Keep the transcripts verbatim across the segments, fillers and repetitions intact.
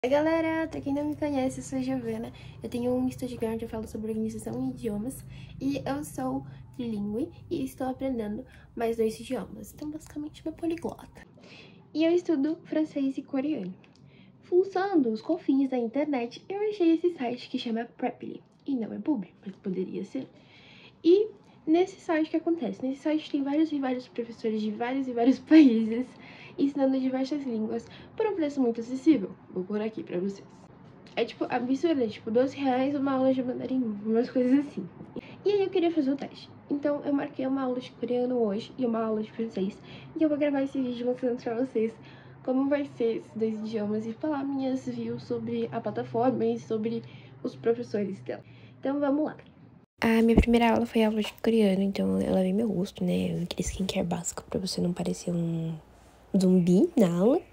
Oi galera, pra quem não me conhece, eu sou a Giovana, eu tenho um Instagram onde eu falo sobre organização em idiomas e eu sou trilingüe e estou aprendendo mais dois idiomas, então basicamente uma poliglota. E eu estudo francês e coreano. Fuçando os confins da internet, eu achei esse site que chama Preply, e não é público, mas poderia ser. E nesse site o que acontece? Nesse site tem vários e vários professores de vários e vários países ensinando diversas línguas por um preço muito acessível. Vou pôr aqui pra vocês. É tipo absurdo, é tipo doze reais uma aula de mandarim, umas coisas assim. E aí eu queria fazer o teste. Então eu marquei uma aula de coreano hoje e uma aula de francês. E eu vou gravar esse vídeo mostrando pra vocês como vai ser esses dois idiomas e falar minhas views sobre a plataforma e sobre os professores dela. Então vamos lá. A minha primeira aula foi aula de coreano, então eu lavei meu rosto, né? Aquele skincare básico pra você não parecer um zumbi na aula.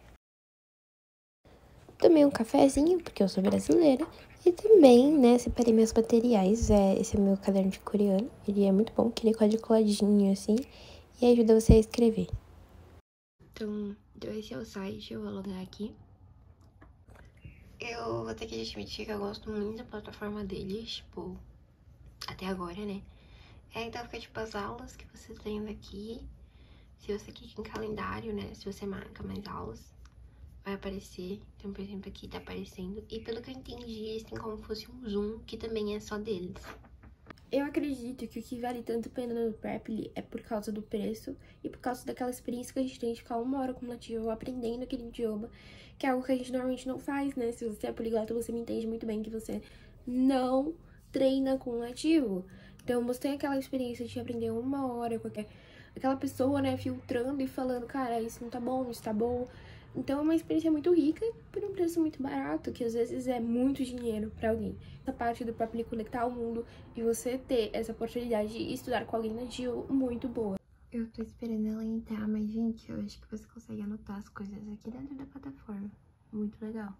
Tomei um cafezinho, porque eu sou brasileira. E também, né, separei meus materiais. É, esse é meu caderno de coreano. Ele é muito bom, que ele é quadriculadinho, assim. E ajuda você a escrever. Então, então esse é o site, eu vou logar aqui. Eu vou ter que admitir que eu gosto muito da plataforma deles, tipo, até agora, né? É, então fica tipo as aulas que você tem aqui. Se você clica em calendário, né, se você marca mais aulas, vai aparecer. Então, por exemplo, aqui tá aparecendo. E pelo que eu entendi, eles têm como se fosse um Zoom, que também é só deles. Eu acredito que o que vale tanto a pena no Preply é por causa do preço e por causa daquela experiência que a gente tem de ficar uma hora com o nativo aprendendo aquele idioma, que é algo que a gente normalmente não faz, né? Se você é poliglota, você me entende muito bem que você não treina com o nativo. Então, você tem aquela experiência de aprender uma hora com aquela pessoa, né, filtrando e falando, cara, isso não tá bom, isso tá bom. Então é uma experiência muito rica por um preço muito barato, que às vezes é muito dinheiro pra alguém. Essa parte do Preply conectar ao mundo e você ter essa oportunidade de estudar com alguém nativo muito boa. Eu tô esperando ela entrar, mas gente, eu acho que você consegue anotar as coisas aqui dentro da plataforma. Muito legal.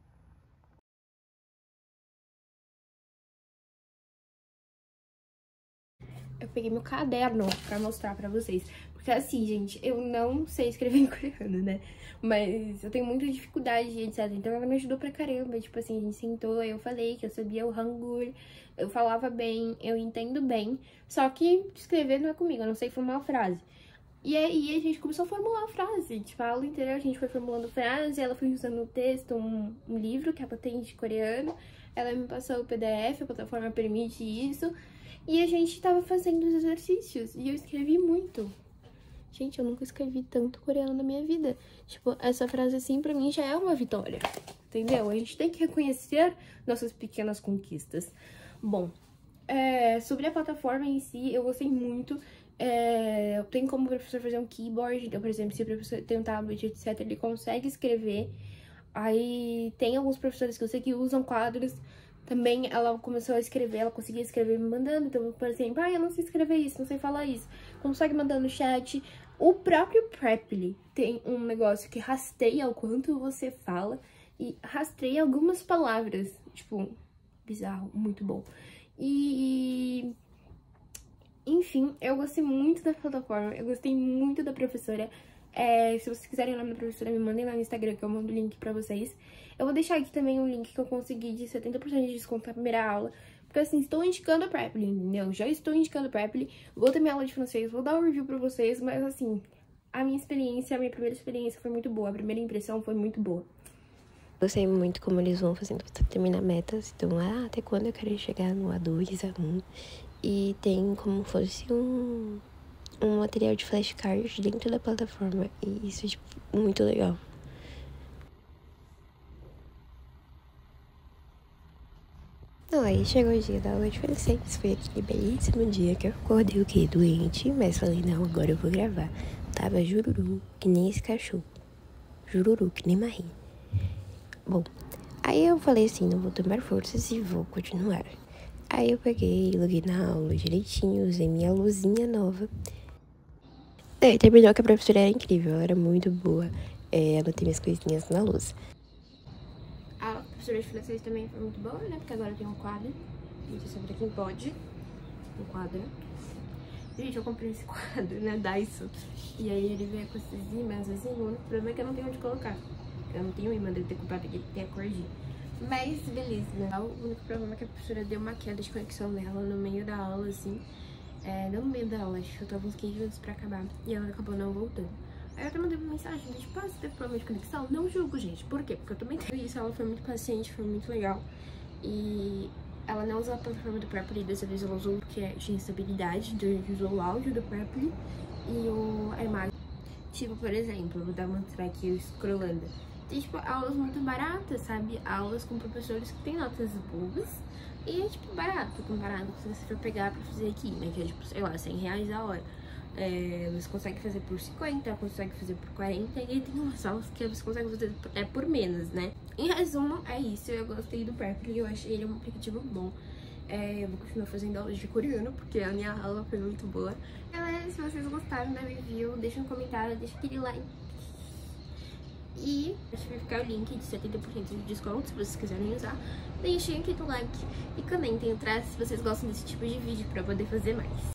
Eu peguei meu caderno pra mostrar pra vocês. Porque assim, gente, eu não sei escrever em coreano, né? Mas eu tenho muita dificuldade, etcétera. Então ela me ajudou pra caramba. Tipo assim, a gente sentou, eu falei que eu sabia o hangul, eu falava bem, eu entendo bem. Só que escrever não é comigo, eu não sei formar uma frase. E aí a gente começou a formular a frase. Tipo, a aula inteira a gente foi formulando frase, ela foi usando no texto, um, um livro que ela tem de coreano. Ela me passou o P D F, a plataforma permite isso. E a gente tava fazendo os exercícios e eu escrevi muito. Gente, eu nunca escrevi tanto coreano na minha vida. Tipo, essa frase assim pra mim já é uma vitória, entendeu? A gente tem que reconhecer nossas pequenas conquistas. Bom, é, sobre a plataforma em si, eu gostei muito. É, tem como o professor fazer um keyboard. Então, por exemplo, se o professor tem um tablet, etcétera, ele consegue escrever. Aí tem alguns professores que eu sei que usam quadros. Também ela começou a escrever, ela conseguia escrever me mandando. Então, por exemplo, ah, eu não sei escrever isso, não sei falar isso. Consegue mandar no chat. O próprio Preply tem um negócio que rasteia o quanto você fala e rastreia algumas palavras. Tipo, bizarro, muito bom. E... enfim, eu gostei muito da plataforma, eu gostei muito da professora. É, se vocês quiserem o nome da professora, me mandem lá no Instagram que eu mando o link pra vocês. Eu vou deixar aqui também um link que eu consegui de setenta por cento de desconto na primeira aula. Porque assim, estou indicando a Preply, entendeu? Já estou indicando a Preply. Vou ter minha aula de francês, vou dar um review pra vocês. Mas assim, a minha experiência, a minha primeira experiência foi muito boa. A primeira impressão foi muito boa. Gostei muito como eles vão fazendo você terminar metas. Então, ah, até quando eu quero chegar no A dois, A um. E tem como fosse um... um material de flashcard dentro da plataforma. E isso é, tipo, muito legal. Então, aí chegou o dia da aula de francês. Foi aquele belíssimo dia que eu acordei o quê? Doente. Mas falei, não, agora eu vou gravar. Tava jururu, que nem esse cachorro. Jururu, que nem Marie. Bom, aí eu falei assim, não vou tomar forças e vou continuar. Aí eu peguei, loguei na aula direitinho, usei minha luzinha nova. Daí terminou que a professora era incrível, ela era muito boa. É, anotei minhas coisinhas na luz. A professora de francês também foi muito boa, né? Porque agora tem um quadro. Gente, isso é pra quem pode. Um quadro. Gente, eu comprei esse quadro, né? Daiso. E aí ele veio com esses ímãs assim. O único problema é que eu não tenho onde colocar. Eu não tenho imã dele ter culpado que ele tem a cordinha. Mas, beleza, né? O único problema é que a professora deu uma queda de conexão nela no meio da aula, assim. É, não no meio da aula, acho que faltava uns quinze minutos pra acabar. E ela acabou não voltando. Aí eu até mandei uma mensagem, tipo, ah, você teve problema de conexão? Não julgo, gente. Por quê? Porque eu também tenho isso. Ela foi muito paciente, foi muito legal. E ela não usou a plataforma do Preply, dessa vez ela usou porque tinha estabilidade. Então a gente usou o áudio do Preply e o, a imagem. Tipo, por exemplo, eu vou dar uma mostrar aqui eu scrollando. Tem, tipo, aulas muito baratas, sabe? Aulas com professores que têm notas boas. E é, tipo, barato comparado com se você for pegar pra fazer aqui, né? Que é, tipo, sei lá, cem reais a hora. É, você consegue fazer por cinquenta, consegue fazer por quarenta. E tem umas aulas que você consegue fazer é, por menos, né? Em resumo, é isso. Eu gostei do Preply, eu achei ele um aplicativo bom. É, eu vou continuar fazendo aulas de coreano, porque a minha aula foi muito boa. Galera, se vocês gostaram da review, deixa um comentário, deixa aquele like. E acho que vai ficar o link de setenta por cento de desconto, se vocês quiserem usar. Deixem aqui no like e comentem atrás se vocês gostam desse tipo de vídeo pra eu poder fazer mais.